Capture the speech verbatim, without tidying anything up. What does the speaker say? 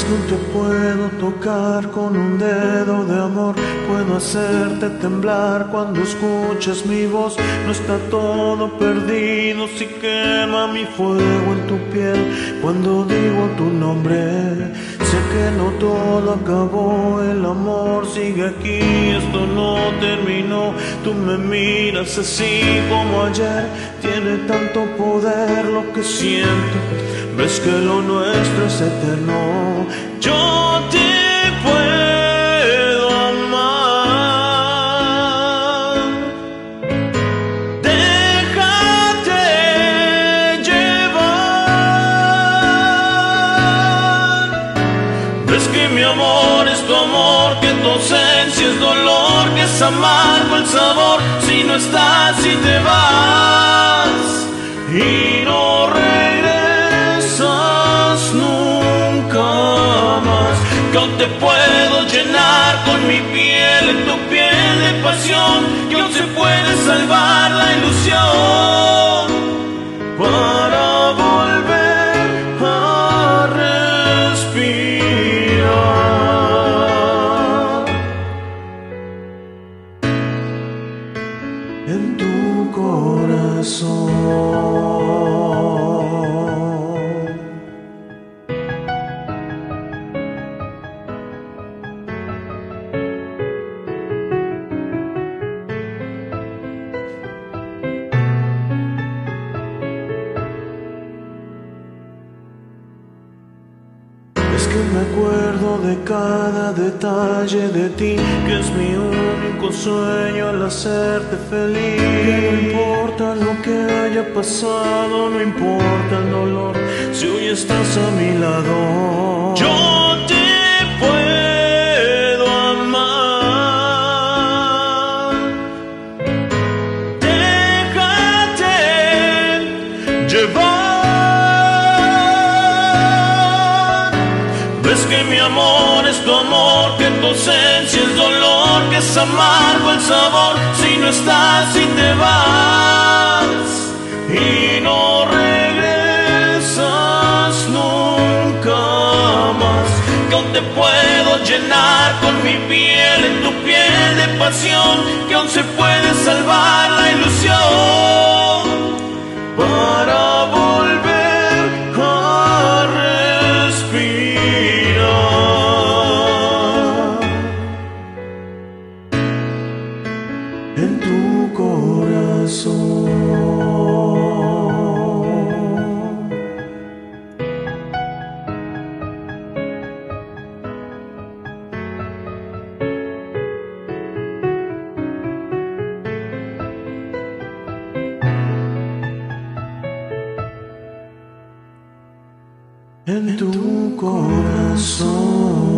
que aún te puedo tocar con un dedo de amor. Puedo hacerte temblar cuando escuches mi voz. No está todo perdido si quema mi fuego en tu piel cuando digo tu nombre. Sé que no todo acabó, el amor sigue aquí, esto no terminó. Tú me miras así como ayer, tiene tanto poder lo que siento. Ves que lo nuestro es eterno. Yo te puedo amar. Déjate llevar. Ves que mi amor es tu amor, que tu ausencia es dolor, que es amargo el sabor si no estás, si te vas y no regresas nunca más. Que aún te puedo llenar con mi piel, en tu piel de pasión, que aún se puede salvar la ilusión para volver a respirar en tu corazón. Es que me acuerdo de cada detalle de ti, que es mi único sueño al hacerte feliz. Que no importa lo que haya pasado, no importa el dolor, si hoy estás a mi lado. Yo te puedo amar. Déjate llevar. Ves que mi amor es tu amor, que tu ausencia es dolor, que es amargo el sabor si no estás, si te vas y no regresas nunca más. Que aún te puedo llenar con mi piel, en tu piel de pasión, que aún se puede salvar la ilusión para volver a respirar en tu corazón. En tu corazón.